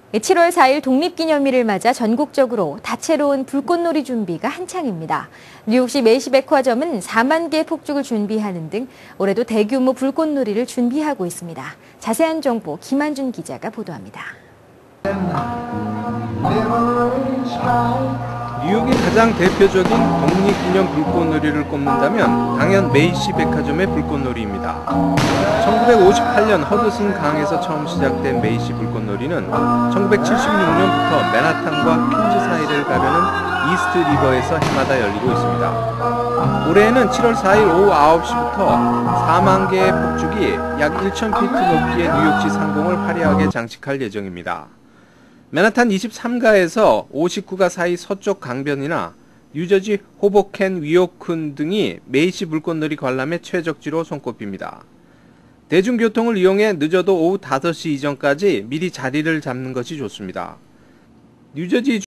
7월 4일 독립기념일을 맞아 전국적으로 다채로운 불꽃놀이 준비가 한창입니다. 뉴욕시 메이시 백화점은 4만 개의 폭죽을 준비하는 등 올해도 대규모 불꽃놀이를 준비하고 있습니다. 자세한 정보 김한준 기자가 보도합니다. 뉴욕의 가장 대표적인 독립기념 불꽃놀이를 꼽는다면 당연 메이시 백화점의 불꽃놀이입니다. 1958년 허드슨 강에서 처음 시작된 메이시 불꽃놀이는 1976년부터 맨하탄과 퀸즈 사이를 가르는 이스트 리버에서 해마다 열리고 있습니다. 올해에는 7월 4일 오후 9시부터 4만 개의 폭죽이 약 1,000피트 높이의 뉴욕시 상공을 화려하게 장식할 예정입니다. 맨하탄 23가에서 59가 사이 서쪽 강변이나 뉴저지 호보켄 위오큰 등이 메이시 불꽃놀이 관람의 최적지로 손꼽힙니다. 대중교통을 이용해 늦어도 오후 5시 이전까지 미리 자리를 잡는 것이 좋습니다. 뉴저지